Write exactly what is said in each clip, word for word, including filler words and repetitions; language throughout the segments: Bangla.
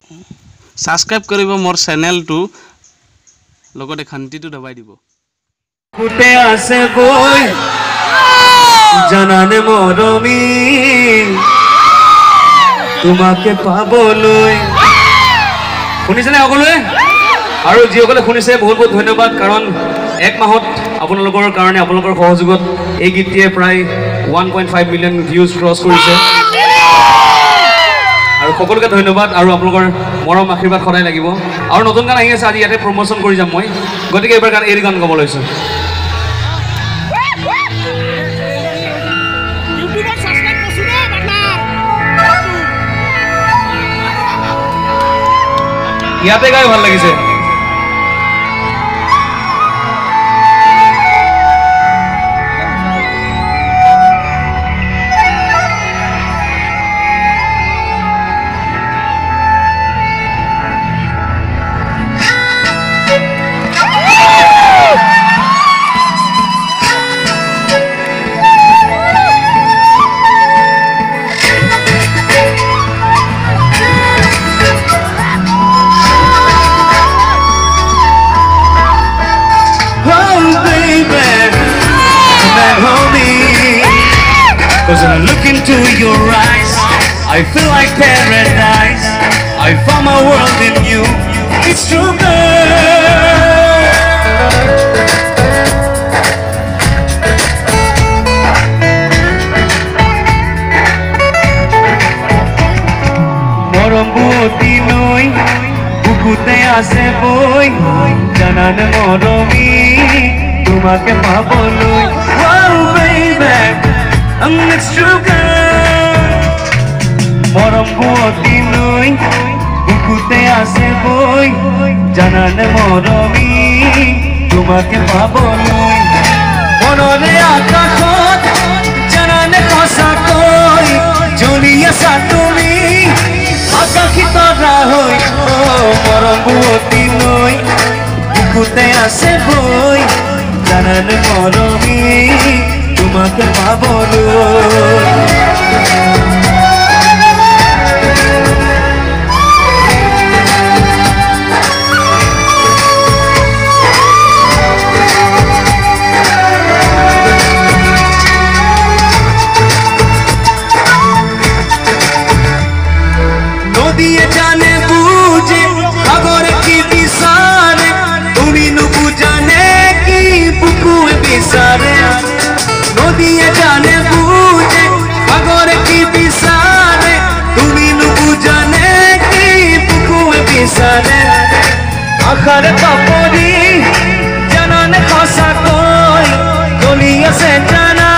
সাবস্ক্রাইব কৰিব মোৰ চেনেলটো লগতে ঘণ্টিটো দবাই দিব ফুটে আছে বই জানানে মৰমী তোমাকে পাবলৈ শুনিছেনে সকলোৱে আৰু যিসকলে শুনিছে বহুত বহুত ধন্যবাদ কাৰণ এক মাহত আপোনালোকৰ কাৰণে আপোনালোকৰ সহযোগত এই গীতটিয়ে প্ৰায় one point five million views cross কৰিছে আৰু সকলোকে ধন্যবাদ আৰু আপোনালোকৰ মৰম আশীৰ্বাদ সদায় লাগিব আৰু নতুন গান আহি আছে আজি ইয়াতে প্ৰমোচন কৰি যাম মই গতিকে এইবাৰ গান এৰি গান গাব লৈছোঁ ইয়াতে গাই ভাল লাগিছে Cause when I look into your eyes I feel like paradise I found my world in you It's true girl Morom buoti noi Bukute ase boy Janan moromi Tumake paboloi Wow baby And it's true girl Morom buoti noi Bukute ase boy Janane moromi Tumake paboloi Monore akashot Janane kosa koi Joliya sa tumi Akakitora hoi Oh morom buoti noi Bukute ase boy Janane moromi তোমাকে পাবলৈ নদীয়ে জানে বুঝে সাগরে কি বিচারে তুমি নুবু জানে কি বুকুয়ে বিচারে নদীয়ে জানে বুঝে সাগরে কি বিচারে তুমি নুবু জানে কি বুকুয়ে বিচারে আখারে পাপড়ি জানানে খসা কই গলিয়াছে জানা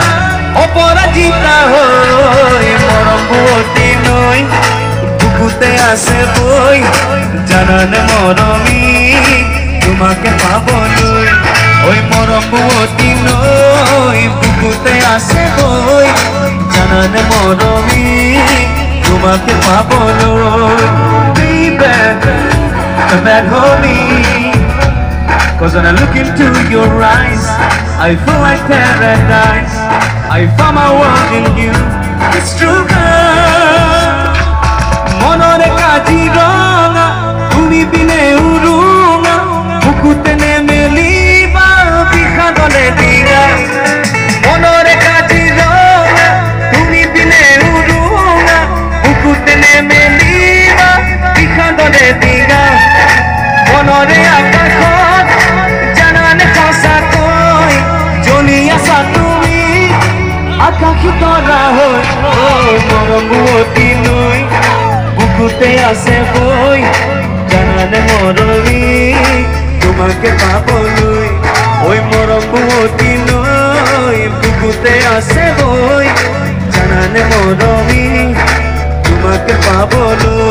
অপরাজিতা হই মরম বুটি নই বুকুতে আছে বই জানানে মরমি তোমাকে পাবলৈ ওই মরম বুটি নই বুকুতে আছে বই জানানে মরমি তোমাকে পাবলৈ baby come back home cause when I look into your eyes I feel like paradise I found my world in you it's true girl monore kajiranga tumi bine urunga bukute nemeliba bihadole dira monore kajiranga tumi bine urunga bukute nemeliba bihadole dira monore akashot janane kosa koi joliya sa tumi akakitora hoi oh morom buoti noi বুকুতে আছে বই জানানে মরমি তোমাকে পাবলৈ ওই মরম বুটি নই বুকুতে আছে বই জানানে মরমি তোমাকে পাবলৈ